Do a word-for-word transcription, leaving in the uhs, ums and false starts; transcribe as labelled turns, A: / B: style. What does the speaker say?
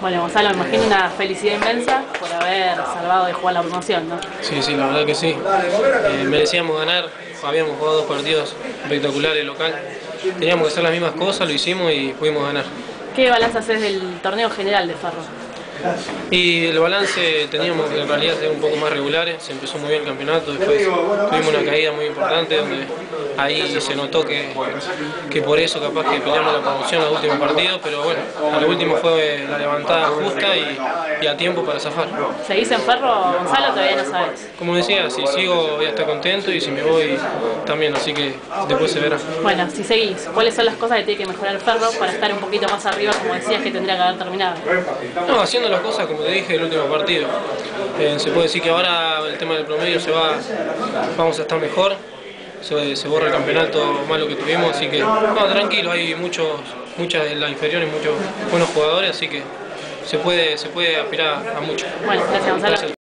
A: Bueno, Gonzalo, me imagino una felicidad inmensa por haber salvado de jugar la promoción, ¿no?
B: Sí, sí, la verdad que sí. Eh, merecíamos ganar, habíamos jugado dos partidos espectaculares local. Teníamos que hacer las mismas cosas, lo hicimos y pudimos ganar.
A: ¿Qué balance haces del torneo general de Ferro?
B: Y el balance teníamos que en realidad ser un poco más regulares, se empezó muy bien el campeonato, después tuvimos una caída muy importante donde ahí se notó que, que por eso capaz que peleamos la promoción en los últimos partidos, pero bueno, al último fue la levantada justa y, y a tiempo para zafar.
A: ¿Seguís en Ferro, Gonzalo, todavía no sabes?
B: Como decía, si sigo voy a estar contento y si me voy también, así que después se verá.
A: Bueno, si seguís, ¿cuáles son las cosas que tiene que mejorar Ferro para estar un poquito más arriba, como decías que tendría que haber terminado?
B: No, haciendo las cosas como te dije el último partido. Eh, se puede decir que ahora el tema del promedio se va, vamos a estar mejor, se, se borra el campeonato malo que tuvimos, así que no, tranquilo, hay muchos, muchas de las inferiores, muchos buenos jugadores, así que se puede, se puede aspirar a mucho.
A: Bueno, gracias Gonzalo.
B: Gracias.